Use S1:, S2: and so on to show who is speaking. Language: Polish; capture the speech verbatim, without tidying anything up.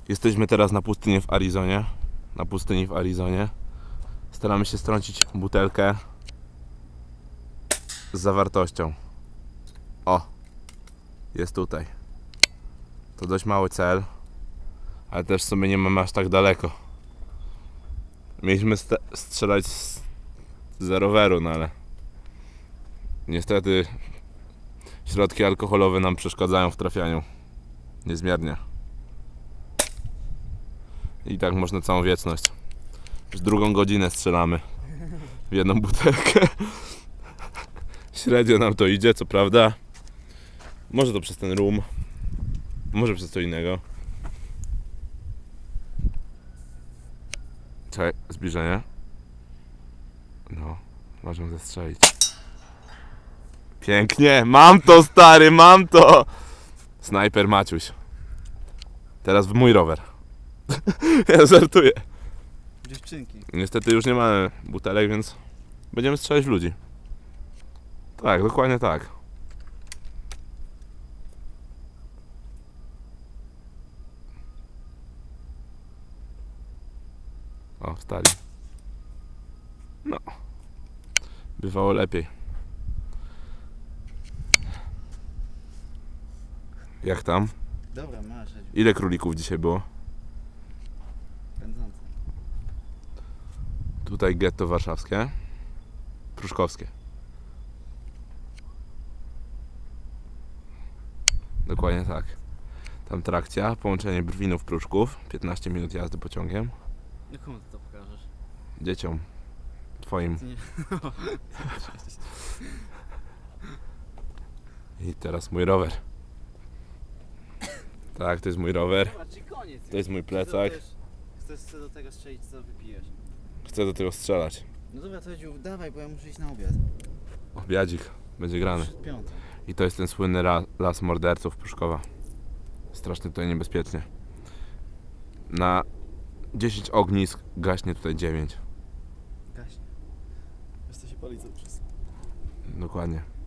S1: Jesteśmy teraz na pustyni w Arizonie. Na pustyni w Arizonie. Staramy się strącić butelkę z zawartością. O! Jest tutaj. To dość mały cel, ale też w sumie nie mamy aż tak daleko. Mieliśmy strzelać z, z roweru, no ale niestety środki alkoholowe nam przeszkadzają w trafianiu. Niezmiernie. I tak można całą wieczność. Już drugą godzinę strzelamy w jedną butelkę. Średnio nam to idzie, co prawda. Może to przez ten rum, może przez co innego. Czekaj, zbliżenie. No, możemy zestrzelić. Pięknie, mam to, stary, mam to! Snajper Maciuś. Teraz w mój rower. Ja żartuję.
S2: Dziewczynki.
S1: Niestety już nie mamy butelek, więc będziemy strzelać w ludzi. Tak, dokładnie tak. O, wstali. No. Bywało lepiej. Jak tam?
S2: Dobra, masz.
S1: Ile królików dzisiaj było?
S2: Pędzące.
S1: Tutaj getto warszawskie. Pruszkowskie. Dokładnie tak. Tam trakcja, połączenie Brwinów, Pruszków. piętnaście minut jazdy pociągiem.
S2: No komu ty to pokażesz?
S1: Dzieciom. Twoim. I teraz mój rower. Tak, to jest mój rower. To jest mój plecak.
S2: Chcesz do tego strzelić, co wypijesz?
S1: Chcę do tego strzelać.
S2: No dobra, to Edziu, dawaj, bo ja muszę iść na obiad.
S1: Obiadzik. Będzie grany. I to jest ten słynny las morderców Pruszkowa. Strasznie tutaj niebezpiecznie. Na dziesięć ognisk gaśnie tutaj dziewięć.
S2: Gaśnie. Wiesz, co się pali cały czas.
S1: Dokładnie.